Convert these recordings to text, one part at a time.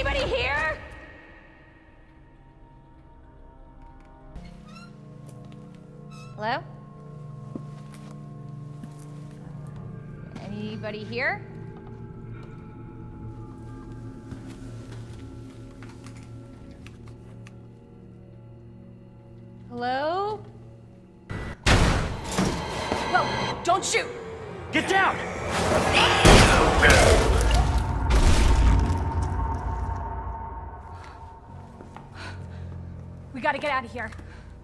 Anybody here? Hello? Anybody here? Hello? Whoa, don't shoot! Get down! We gotta get out of here.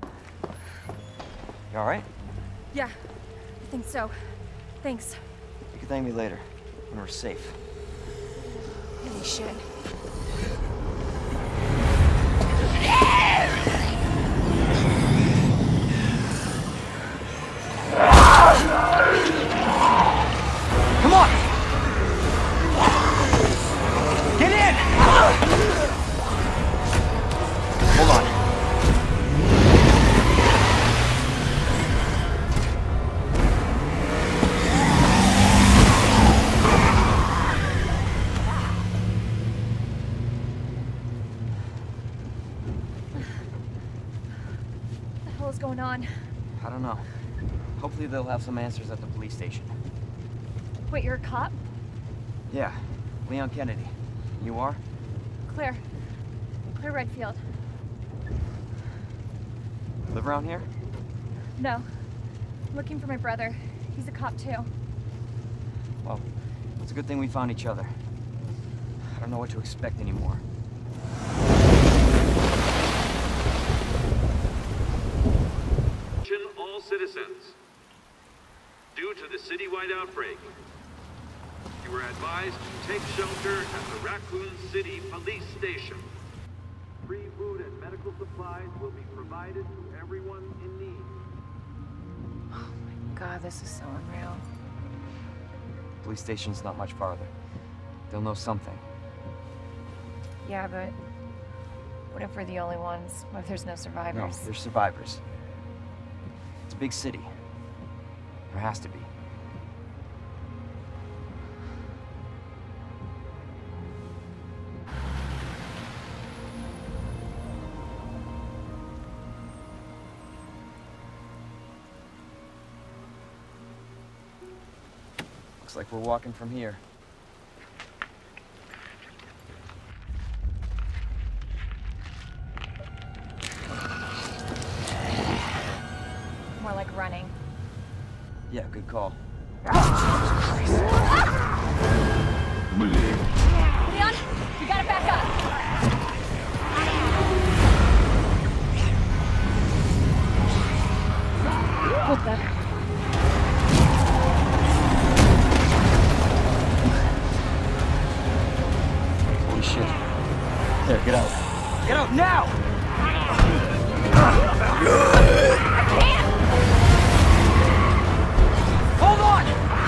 You alright? Yeah, I think so. Thanks. You can thank me later, when we're safe. Holy shit. Come on! Get in! Hold on. What the hell is going on? I don't know. Hopefully they'll have some answers at the police station. Wait, you're a cop? Yeah, Leon Kennedy. You are? Claire. Claire Redfield. Live around here? No. I'm looking for my brother. He's a cop too. Well, it's a good thing we found each other. I don't know what to expect anymore. Attention all citizens. Due to the citywide outbreak, you are advised to take shelter at the Raccoon City Police Station. Free food and medical supplies will be provided to everyone in need. Oh my god, this is so unreal. Police station's not much farther. They'll know something. Yeah, but what if we're the only ones? What if there's no survivors? No, there's survivors. It's a big city. There has to be. Looks like we're walking from here. More like running. Yeah, good call. Leon, you gotta back up. Hold that. Holy shit. There, get out. Get out now! Hold on!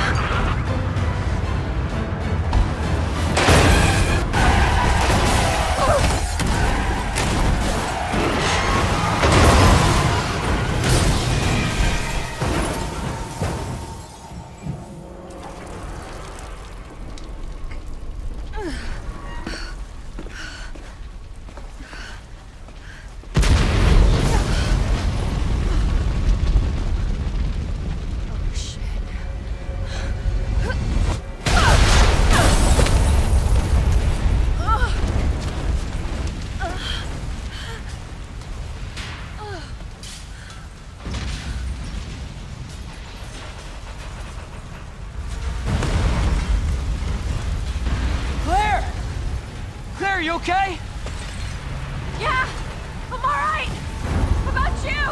Are you okay? Yeah, I'm all right. How about you?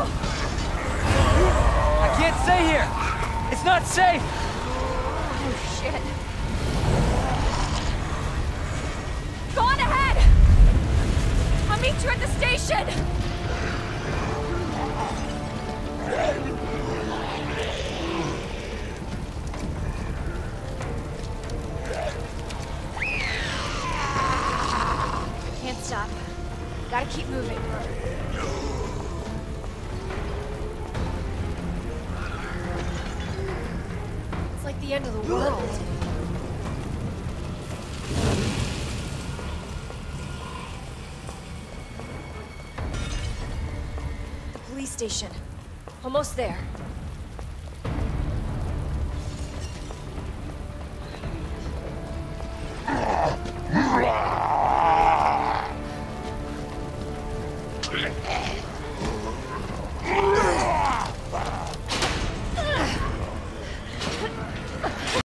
I can't stay here. It's not safe. Oh, shit. Go on ahead. I'll meet you at the station. Can't stop. Gotta keep moving. It's like the end of the world. station. Almost there.